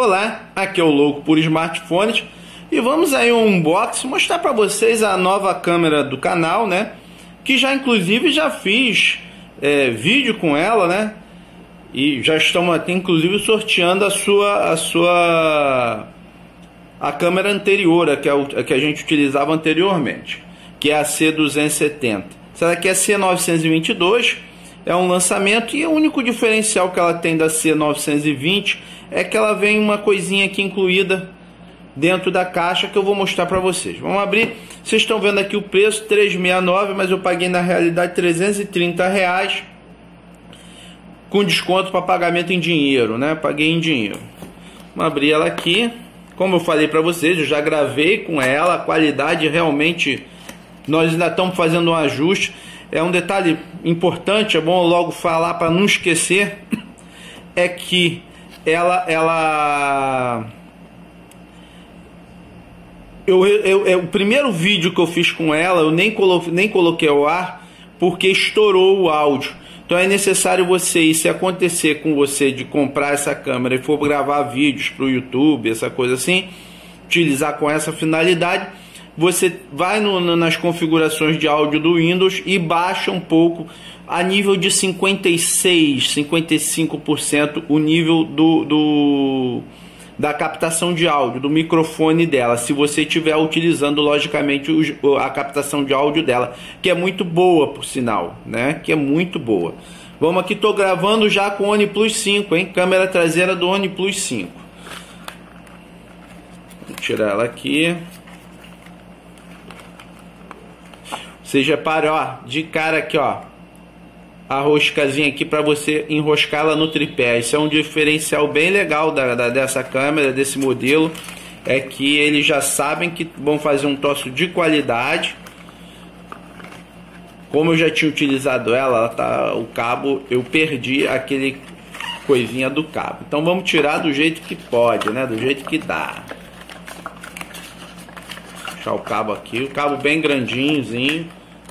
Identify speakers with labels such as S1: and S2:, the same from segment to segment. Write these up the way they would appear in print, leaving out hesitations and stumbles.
S1: Olá, aqui é o Louco por Smartphones e vamos aí um unboxing, mostrar para vocês a nova câmera do canal, né? Que já inclusive já fiz vídeo com ela, né? E já estamos até inclusive sorteando a câmera anterior, a que a gente utilizava anteriormente, que é a C270. Essa daqui é a C922. É um lançamento e o único diferencial que ela tem da C920 é que ela vem uma coisinha aqui incluída dentro da caixa que eu vou mostrar para vocês. Vamos abrir. Vocês estão vendo aqui o preço, R$369, mas eu paguei na realidade R$330 com desconto para pagamento em dinheiro, né? Paguei em dinheiro. Vamos abrir ela aqui. Como eu falei para vocês, eu já gravei com ela, a qualidade realmente nós ainda estamos fazendo um ajuste. É um detalhe importante, é bom logo falar para não esquecer, é que o primeiro vídeo que eu fiz com ela, eu nem coloquei ao ar, porque estourou o áudio. Então é necessário você, se acontecer com você de comprar essa câmera e for gravar vídeos para o YouTube, essa coisa assim, utilizar com essa finalidade, você vai nas configurações de áudio do Windows e baixa um pouco a nível de 56, 55% o nível da captação de áudio, do microfone dela, se você estiver utilizando logicamente a captação de áudio dela, que é muito boa por sinal, né? Que é muito boa. Vamos aqui, estou gravando já com o OnePlus 5, hein? Câmera traseira do OnePlus 5. Vou tirar ela aqui. Vocês reparem, ó, de cara aqui, ó, a roscazinha aqui para você enroscá-la no tripé. Isso é um diferencial bem legal dessa câmera, desse modelo, é que eles já sabem que vão fazer um troço de qualidade. Como eu já tinha utilizado ela tá, o cabo, eu perdi aquele coisinha do cabo. Então vamos tirar do jeito que pode, né? Do jeito que dá. Deixar o cabo aqui, o cabo bem grandinhozinho.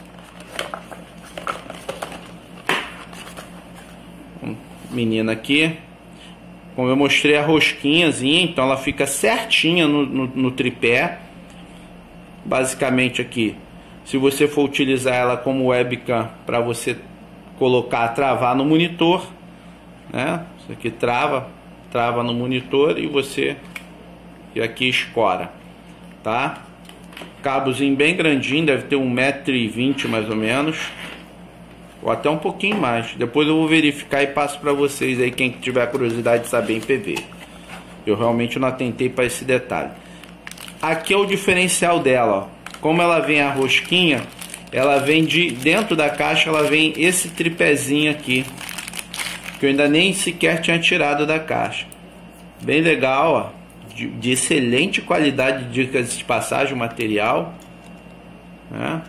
S1: Menina aqui, como eu mostrei a rosquinhazinha, então ela fica certinha no tripé. Basicamente aqui, se você for utilizar ela como webcam para você colocar, travar no monitor, né? Isso aqui trava no monitor e você e aqui escora, tá? Cabozinho bem grandinho, deve ter 1,20 m mais ou menos, ou até um pouquinho mais. Depois eu vou verificar e passo para vocês aí, quem tiver curiosidade de saber em PV. Eu realmente não atentei para esse detalhe. Aqui é o diferencial dela, ó. Como ela vem a rosquinha, ela vem dentro da caixa, ela vem esse tripézinho aqui, que eu ainda nem sequer tinha tirado da caixa. Bem legal, ó. De excelente qualidade, de dicas de passagem, o material, né?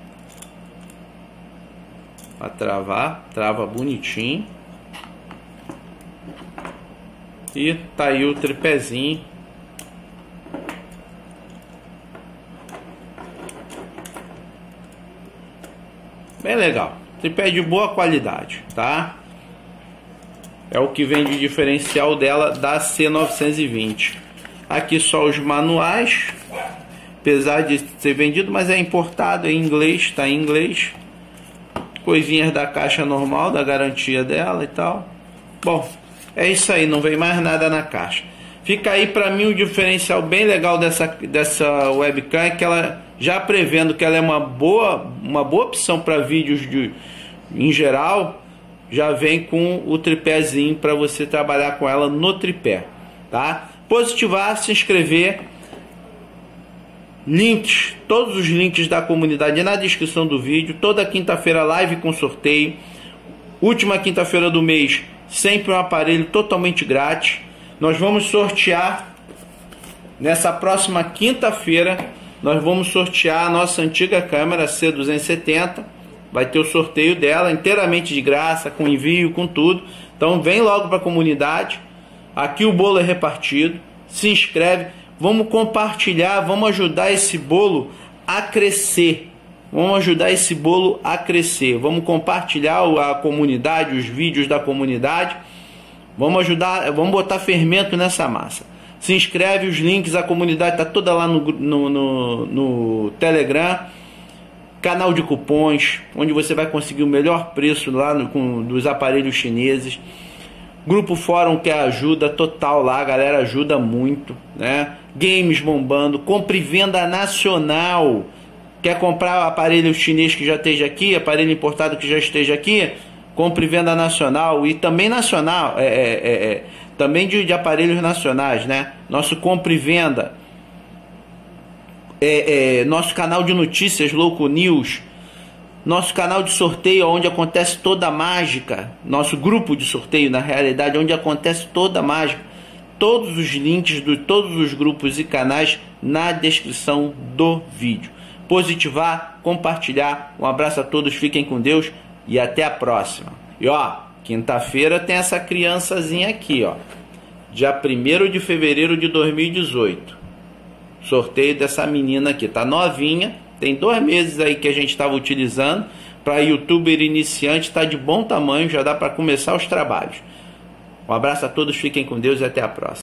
S1: Para travar, trava bonitinho. E tá aí o tripézinho. Bem legal, tripé de boa qualidade, tá? É o que vem de diferencial dela da C920. Aqui só os manuais, apesar de ser vendido, mas é importado, é em inglês, tá em inglês. Coisinhas da caixa normal, da garantia dela e tal. Bom, é isso aí, não vem mais nada na caixa. Fica aí para mim o diferencial bem legal dessa webcam, é que ela, já prevendo que ela é uma boa opção para vídeos em geral, já vem com o tripézinho para você trabalhar com ela no tripé, tá? Positivar, se inscrever, links, todos os links da comunidade na descrição do vídeo. Toda quinta-feira live com sorteio, última quinta-feira do mês sempre um aparelho totalmente grátis. Nós vamos sortear nessa próxima quinta-feira, nós vamos sortear a nossa antiga câmera C270. Vai ter o sorteio dela inteiramente de graça, com envio, com tudo. Então vem logo para a comunidade. Aqui o bolo é repartido. Se inscreve. Vamos compartilhar. Vamos ajudar esse bolo a crescer. Vamos ajudar esse bolo a crescer. Vamos compartilhar a comunidade, os vídeos da comunidade. Vamos ajudar. Vamos botar fermento nessa massa. Se inscreve, os links, a comunidade tá toda lá no Telegram. Canal de cupons, onde você vai conseguir o melhor preço lá dos aparelhos chineses. Grupo Fórum, que é ajuda total lá, a galera ajuda muito, né? Games bombando, compra e venda nacional. Quer comprar aparelho chinês que já esteja aqui, aparelho importado que já esteja aqui? Compra e venda nacional. E também nacional, também de aparelhos nacionais, né? Nosso compra e venda, nosso canal de notícias, Louco News, nosso canal de sorteio, onde acontece toda a mágica, nosso grupo de sorteio, na realidade, onde acontece toda a mágica. Todos os links de todos os grupos e canais na descrição do vídeo. Positivar, compartilhar. Um abraço a todos, fiquem com Deus e até a próxima. E ó, quinta-feira tem essa criançazinha aqui, ó, dia 1º de fevereiro de 2018. Sorteio dessa menina aqui, tá novinha, tem 2 meses aí que a gente estava utilizando. Para youtuber iniciante, tá de bom tamanho, já dá para começar os trabalhos. Um abraço a todos, fiquem com Deus e até a próxima.